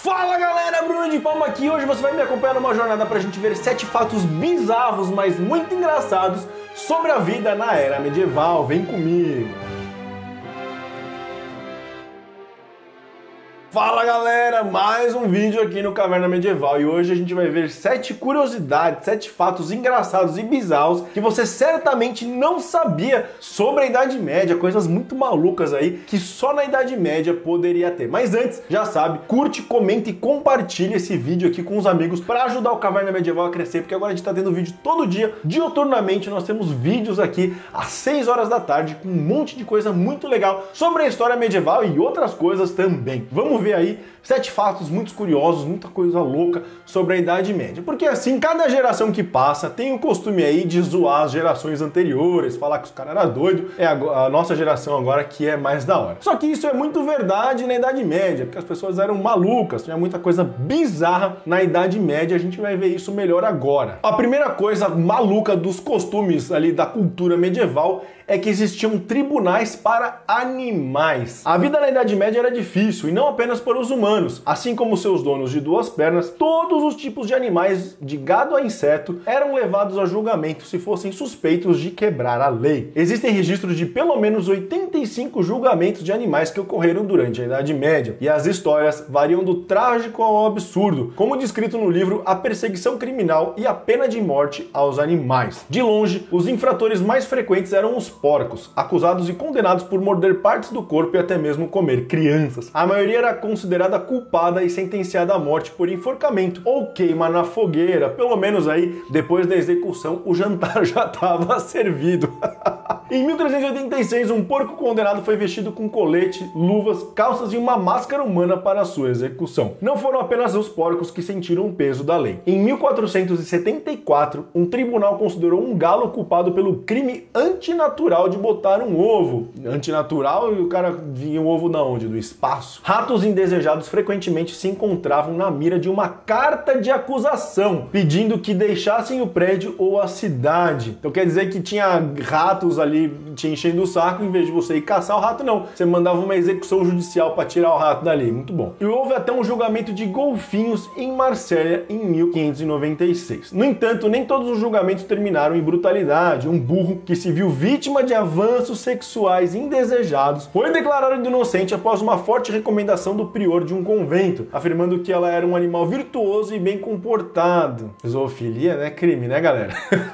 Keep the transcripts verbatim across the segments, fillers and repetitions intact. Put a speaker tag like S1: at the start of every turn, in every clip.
S1: Fala galera, Bruno de Palma aqui. Hoje você vai me acompanhar numa jornada pra gente ver sete fatos bizarros, mas muito engraçados sobre a vida na era medieval. Vem comigo! Fala galera, mais um vídeo aqui no Caverna Medieval e hoje a gente vai ver sete curiosidades, sete fatos engraçados e bizarros que você certamente não sabia sobre a Idade Média, coisas muito malucas aí que só na Idade Média poderia ter. Mas antes, já sabe, curte, comenta e compartilha esse vídeo aqui com os amigos para ajudar o Caverna Medieval a crescer, porque agora a gente tá tendo vídeo todo dia, diuturnamente, nós temos vídeos aqui às seis horas da tarde com um monte de coisa muito legal sobre a história medieval e outras coisas também. Vamos ver aí sete fatos muito curiosos, muita coisa louca sobre a Idade Média. Porque assim, cada geração que passa tem o costume aí de zoar as gerações anteriores, falar que os caras eram doidos, é a nossa geração agora que é mais da hora. Só que isso é muito verdade na Idade Média, porque as pessoas eram malucas, tinha muita coisa bizarra na Idade Média, a gente vai ver isso melhor agora. A primeira coisa maluca dos costumes ali da cultura medieval é que existiam tribunais para animais. A vida na Idade Média era difícil, e não apenas para os humanos. Assim como seus donos de duas pernas, todos os tipos de animais, de gado a inseto, eram levados a julgamento se fossem suspeitos de quebrar a lei. Existem registros de pelo menos oitenta e cinco julgamentos de animais que ocorreram durante a Idade Média, e as histórias variam do trágico ao absurdo, como descrito no livro A Perseguição Criminal e a Pena de Morte aos Animais. De longe, os infratores mais frequentes eram os porcos, acusados e condenados por morder partes do corpo e até mesmo comer crianças. A maioria era considerada culpada e sentenciada à morte por enforcamento ou queima na fogueira. Pelo menos aí, depois da execução, o jantar já estava servido. Em mil trezentos e oitenta e seis, um porco condenado foi vestido com colete, luvas, calças e uma máscara humana para sua execução. Não foram apenas os porcos que sentiram o peso da lei. Em mil quatrocentos e setenta e quatro, um tribunal considerou um galo culpado pelo crime antinatural de botar um ovo. Antinatural, e o cara vinha o ovo da onde? Do espaço. Ratos indesejados frequentemente se encontravam na mira de uma carta de acusação, pedindo que deixassem o prédio ou a cidade. Então quer dizer que tinha ratos ali te enchendo o saco, em vez de você ir caçar o rato, não. Você mandava uma execução judicial para tirar o rato dali. Muito bom. E houve até um julgamento de golfinhos em Marsella em mil quinhentos e noventa e seis. No entanto, nem todos os julgamentos terminaram em brutalidade. Um burro que se viu vítima de avanços sexuais indesejados foi declarado inocente após uma forte recomendação do prior de um convento, afirmando que ela era um animal virtuoso e bem comportado. Zoofilia, né? Crime, né, galera?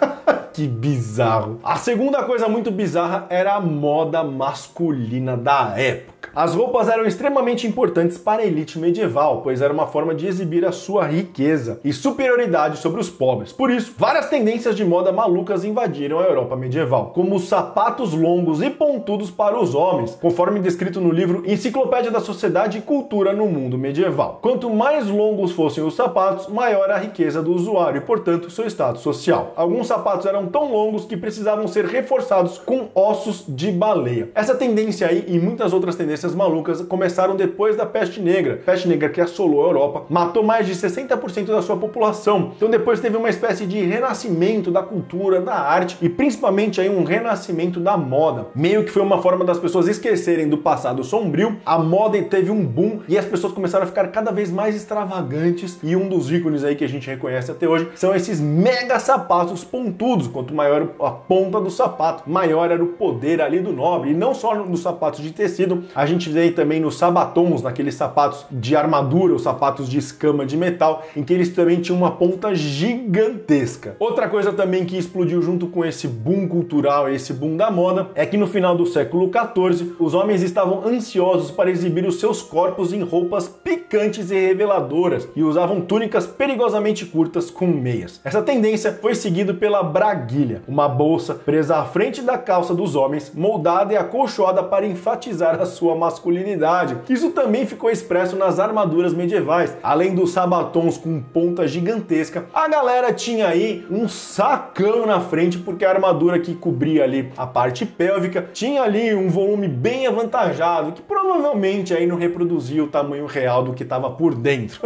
S1: Que bizarro. A segunda coisa muito bizarra era a moda masculina da época. As roupas eram extremamente importantes para a elite medieval, pois era uma forma de exibir a sua riqueza e superioridade sobre os pobres. Por isso, várias tendências de moda malucas invadiram a Europa medieval, como os sapatos longos e pontudos para os homens, conforme descrito no livro Enciclopédia da Sociedade e Cultura no Mundo Medieval. Quanto mais longos fossem os sapatos, maior a riqueza do usuário e, portanto, seu status social. Alguns sapatos eram tão longos que precisavam ser reforçados com ossos de baleia. Essa tendência aí e muitas outras tendências malucas começaram depois da peste negra. Peste negra que assolou a Europa, matou mais de sessenta por cento da sua população. Então depois teve uma espécie de renascimento da cultura, da arte e principalmente aí um renascimento da moda. Meio que foi uma forma das pessoas esquecerem do passado sombrio. A moda teve um boom e as pessoas começaram a ficar cada vez mais extravagantes, e um dos ícones aí que a gente reconhece até hoje são esses mega sapatos pontudos. Quanto maior a ponta do sapato, maior era o poder ali do nobre. E não só nos sapatos de tecido, a gente vê também nos sabatons, naqueles sapatos de armadura, os sapatos de escama de metal, em que eles também tinham uma ponta gigantesca. Outra coisa também que explodiu junto com esse boom cultural, esse boom da moda, é que no final do século quatorze, os homens estavam ansiosos para exibir os seus corpos em roupas picantes e reveladoras, e usavam túnicas perigosamente curtas com meias. Essa tendência foi seguida pela braguilha, uma bolsa presa à frente da calça dos homens, moldada e acolchoada para enfatizar a sua masculinidade. Isso também ficou expresso nas armaduras medievais. Além dos sabatons com ponta gigantesca, a galera tinha aí um sacão na frente, porque a armadura que cobria ali a parte pélvica tinha ali um volume bem avantajado, que provavelmente aí não reproduzia o tamanho real do que estava por dentro.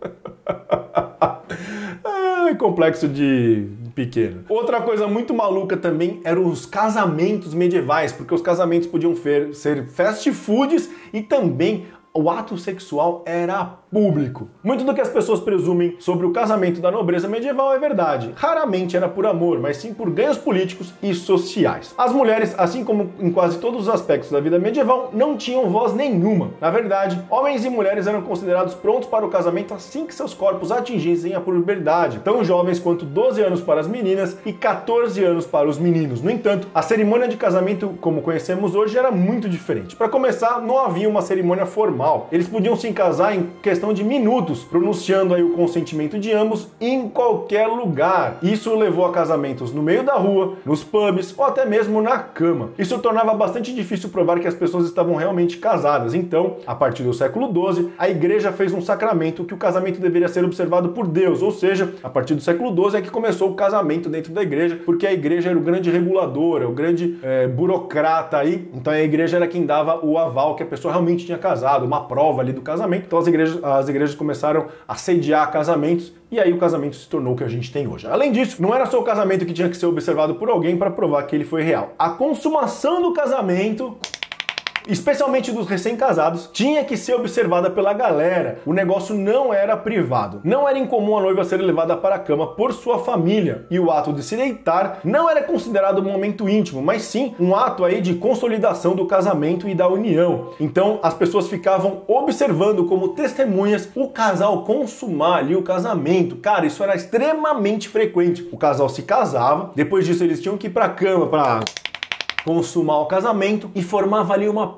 S1: Ai, complexo de pequeno. Outra coisa muito maluca também eram os casamentos medievais, porque os casamentos podiam ser fast foods e também o ato sexual era público. Muito do que as pessoas presumem sobre o casamento da nobreza medieval é verdade. Raramente era por amor, mas sim por ganhos políticos e sociais. As mulheres, assim como em quase todos os aspectos da vida medieval, não tinham voz nenhuma. Na verdade, homens e mulheres eram considerados prontos para o casamento assim que seus corpos atingissem a puberdade, tão jovens quanto doze anos para as meninas e quatorze anos para os meninos. No entanto, a cerimônia de casamento, como conhecemos hoje, era muito diferente. Para começar, não havia uma cerimônia formal. Eles podiam se casar em questão de minutos, pronunciando aí o consentimento de ambos em qualquer lugar. Isso levou a casamentos no meio da rua, nos pubs ou até mesmo na cama. Isso tornava bastante difícil provar que as pessoas estavam realmente casadas. Então, a partir do século doze, a igreja fez um sacramento que o casamento deveria ser observado por Deus, ou seja, a partir do século doze é que começou o casamento dentro da igreja, porque a igreja era o grande regulador, o grande é, burocrata aí. Então a igreja era quem dava o aval que a pessoa realmente tinha casado, uma prova ali do casamento. Então as igrejas, as igrejas começaram a sediar casamentos e aí o casamento se tornou o que a gente tem hoje. Além disso, não era só o casamento que tinha que ser observado por alguém para provar que ele foi real. A consumação do casamento, especialmente dos recém-casados, tinha que ser observada pela galera. O negócio não era privado. Não era incomum a noiva ser levada para a cama por sua família. E o ato de se deitar não era considerado um momento íntimo, mas sim um ato aí de consolidação do casamento e da união. Então as pessoas ficavam observando como testemunhas o casal consumar ali o casamento. Cara, isso era extremamente frequente. O casal se casava, depois disso eles tinham que ir para a cama para consumar o casamento e formava ali uma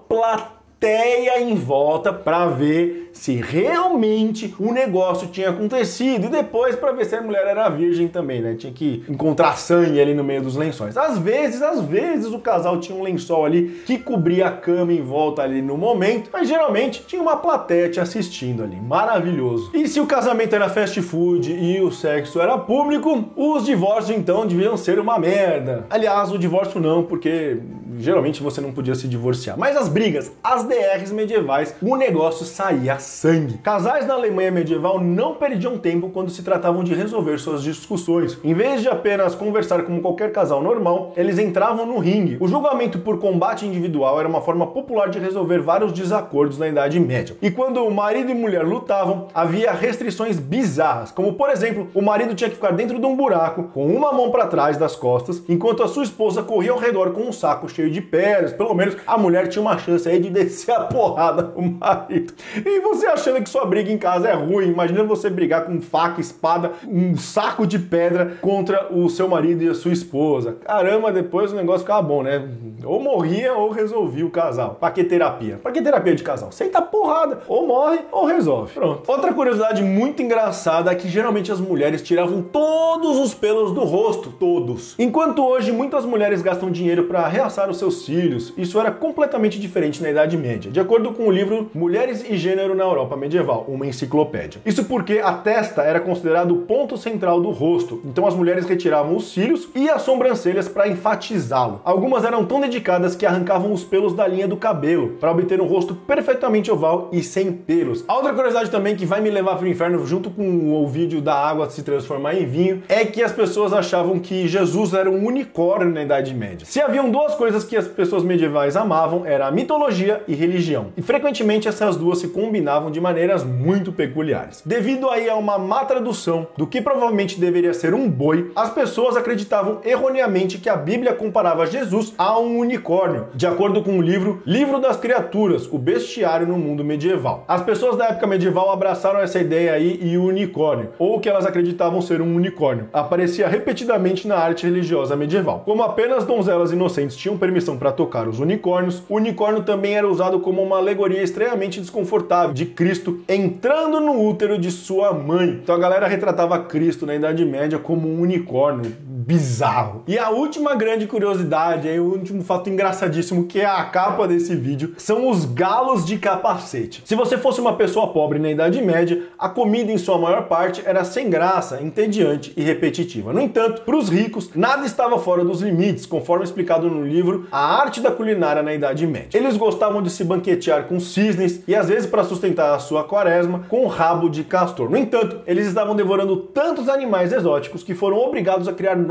S1: plateia em volta para ver se realmente o negócio tinha acontecido e depois para ver se a mulher era virgem também, né? Tinha que encontrar sangue ali no meio dos lençóis. Às vezes, às vezes o casal tinha um lençol ali que cobria a cama em volta ali no momento, mas geralmente tinha uma plateia te assistindo ali. Maravilhoso. E se o casamento era fast food e o sexo era público, os divórcios então deviam ser uma merda. Aliás, o divórcio não, porque geralmente você não podia se divorciar. Mas as brigas, as D Rs medievais, o negócio saía sangue. Casais na Alemanha medieval não perdiam tempo quando se tratavam de resolver suas discussões. Em vez de apenas conversar como qualquer casal normal, eles entravam no ringue. O julgamento por combate individual era uma forma popular de resolver vários desacordos na Idade Média. E quando o marido e mulher lutavam, havia restrições bizarras, como por exemplo, o marido tinha que ficar dentro de um buraco, com uma mão para trás das costas, enquanto a sua esposa corria ao redor com um saco cheio de pedras. Pelo menos a mulher tinha uma chance aí de descer a porrada no marido. E você achando que sua briga em casa é ruim, imagina você brigar com faca, espada, um saco de pedra contra o seu marido e a sua esposa. Caramba, depois o negócio ficava bom, né? Ou morria ou resolvia o casal. Pra que terapia? Pra que terapia de casal? Senta porrada, ou morre ou resolve. Pronto. Outra curiosidade muito engraçada é que geralmente as mulheres tiravam todos os pelos do rosto, todos. Enquanto hoje muitas mulheres gastam dinheiro para realçar os seus cílios, isso era completamente diferente na Idade Média, de acordo com o livro Mulheres e Gênero na Europa Medieval, uma enciclopédia. Isso porque a testa era considerado o ponto central do rosto, então as mulheres retiravam os cílios e as sobrancelhas para enfatizá-lo. Algumas eram tão dedicadas que arrancavam os pelos da linha do cabelo, para obter um rosto perfeitamente oval e sem pelos. A outra curiosidade também que vai me levar para o inferno, junto com o vídeo da água se transformar em vinho, é que as pessoas achavam que Jesus era um unicórnio na Idade Média. Se haviam duas coisas que as pessoas medievais amavam, era a mitologia e religião. E frequentemente essas duas se combinavam de maneiras muito peculiares. Devido aí a uma má tradução do que provavelmente deveria ser um boi, as pessoas acreditavam erroneamente que a Bíblia comparava Jesus a um unicórnio, de acordo com o livro Livro das Criaturas, o bestiário no mundo medieval. As pessoas da época medieval abraçaram essa ideia aí e o unicórnio, ou que elas acreditavam ser um unicórnio, aparecia repetidamente na arte religiosa medieval. Como apenas donzelas inocentes tinham permissão para tocar os unicórnios, o unicórnio também era usado como uma alegoria extremamente desconfortável de Cristo entrando no útero de sua mãe. Então a galera retratava Cristo na Idade Média como um unicórnio bizarro. E a última grande curiosidade, aí, o último fato engraçadíssimo, que é a capa desse vídeo, são os galos de capacete. Se você fosse uma pessoa pobre na Idade Média, a comida em sua maior parte era sem graça, entediante e repetitiva. No entanto, para os ricos, nada estava fora dos limites, conforme explicado no livro A Arte da Culinária na Idade Média. Eles gostavam de se banquetear com cisnes e, às vezes, para sustentar a sua quaresma, com rabo de castor. No entanto, eles estavam devorando tantos animais exóticos que foram obrigados a criar novos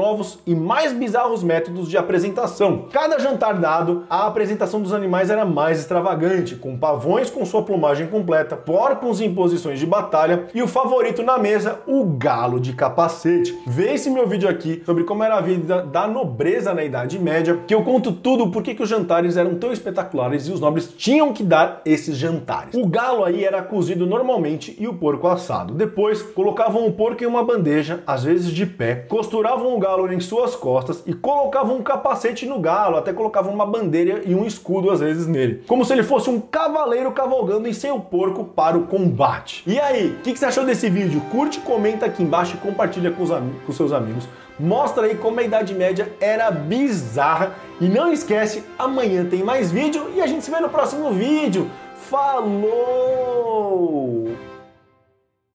S1: novos e mais bizarros métodos de apresentação. Cada jantar dado, a apresentação dos animais era mais extravagante, com pavões com sua plumagem completa, porcos em posições de batalha e o favorito na mesa, o galo de capacete. Vê esse meu vídeo aqui sobre como era a vida da nobreza na Idade Média, que eu conto tudo porque que os jantares eram tão espetaculares e os nobres tinham que dar esses jantares. O galo aí era cozido normalmente e o porco assado. Depois, colocavam o porco em uma bandeja, às vezes de pé, costuravam o galo em suas costas e colocavam um capacete no galo, até colocavam uma bandeira e um escudo às vezes nele, como se ele fosse um cavaleiro cavalgando em seu porco para o combate. E aí, o que, que você achou desse vídeo? Curte, comenta aqui embaixo e compartilha com os, com seus amigos. Mostra aí como a Idade Média era bizarra. E não esquece, amanhã tem mais vídeo e a gente se vê no próximo vídeo. Falou!